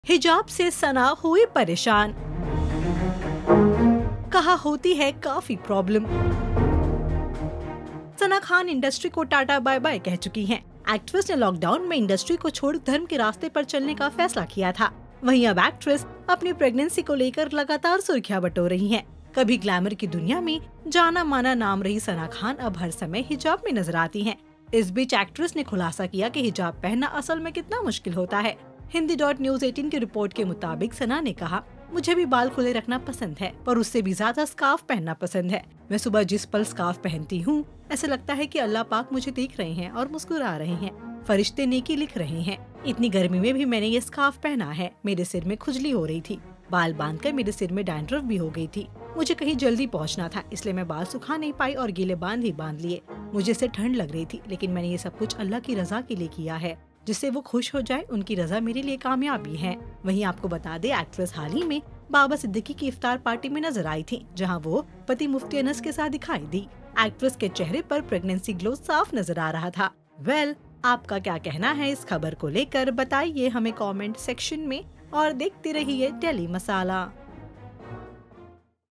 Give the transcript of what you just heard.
हिजाब से सना हुई परेशान, कहा होती है काफी प्रॉब्लम। सना खान इंडस्ट्री को टाटा बाय बाय कह चुकी हैं। एक्ट्रेस ने लॉकडाउन में इंडस्ट्री को छोड़ धर्म के रास्ते पर चलने का फैसला किया था। वहीं अब एक्ट्रेस अपनी प्रेगनेंसी को लेकर लगातार सुर्खियां बटोर रही हैं। कभी ग्लैमर की दुनिया में जाना माना नाम रही सना खान अब हर समय हिजाब में नजर आती हैं। इस बीच एक्ट्रेस ने खुलासा किया कि हिजाब पहनना असल में कितना मुश्किल होता है। Hindi.News18 की रिपोर्ट के मुताबिक सना ने कहा, मुझे भी बाल खुले रखना पसंद है, पर उससे भी ज्यादा स्कार्फ पहनना पसंद है। मैं सुबह जिस पल स्कार्फ पहनती हूँ, ऐसा लगता है कि अल्लाह पाक मुझे देख रहे हैं और मुस्कुरा रहे हैं, फरिश्ते नेकी लिख रहे हैं। इतनी गर्मी में भी मैंने ये स्कार्फ पहना है। मेरे सिर में खुजली हो रही थी, बाल बांधकर मेरे सिर में डैंड्रफ भी हो गई थी। मुझे कहीं जल्दी पहुंचना था, इसलिए मैं बाल सुखा नहीं पाई और गीले बांध लिए। मुझे से ठंड लग रही थी, लेकिन मैंने ये सब कुछ अल्लाह की रजा के लिए किया है, जिससे वो खुश हो जाए। उनकी रजा मेरे लिए कामयाबी है। वहीं आपको बता दे, एक्ट्रेस हाल ही में बाबा सिद्दीकी की इफ्तार पार्टी में नजर आई थी, जहां वो पति मुफ्ती अनस के साथ दिखाई दी। एक्ट्रेस के चेहरे पर प्रेगनेंसी ग्लो साफ नजर आ रहा था। आपका क्या कहना है इस खबर को लेकर, बताइए हमें कमेंट सेक्शन में और देखते रहिए डेली मसाला।